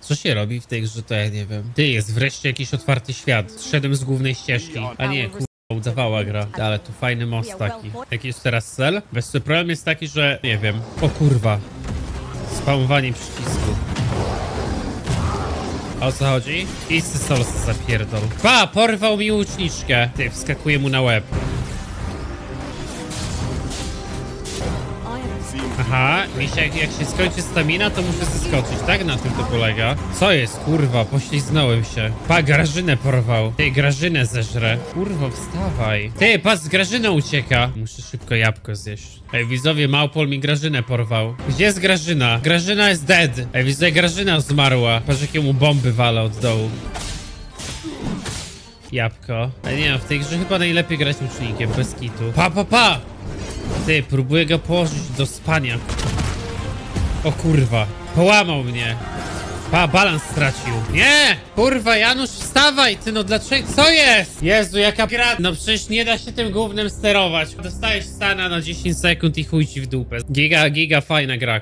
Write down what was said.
Co się robi w tej grze, to ja nie wiem. Ty, jest wreszcie jakiś otwarty świat. Zszedłem z głównej ścieżki. A nie, kurwa, udawała gra. Ale tu fajny most taki. Jaki jest teraz cel? Wiesz co, problem jest taki, że nie wiem. O kurwa. Spamowanie przycisku. A o co chodzi? Isty sol zapierdol. Pa, porwał mi łuczniczkę. Ty, wskakuje mu na łeb. Aha, jak się skończy stamina, to muszę zeskoczyć, tak? Na tym to polega. Co jest, kurwa? Pośliznąłem się. Pa, Grażynę porwał. Ty, Grażynę zeżrę. Kurwa, wstawaj. Ty, pas, Grażyna ucieka. Muszę szybko jabłko zjeść. Ej, widzowie, Małpol mi Grażynę porwał. Gdzie jest Grażyna? Grażyna jest dead. Ej, widzowie, Grażyna zmarła. Patrz, jakie mu bomby wala od dołu. Jabłko. Ej, nie, w tej grze chyba najlepiej grać łucznikiem, bez kitu. Pa! Ty, próbuję go położyć do spania. O kurwa, połamał mnie. Pa, balans stracił. Nie! Kurwa, Janusz, wstawaj! Ty, no dlaczego? Co jest? Jezu, jaka gra. No przecież nie da się tym głównym sterować. Dostajesz stana na 10 sekund i chuj ci w dupę. Giga fajna gra.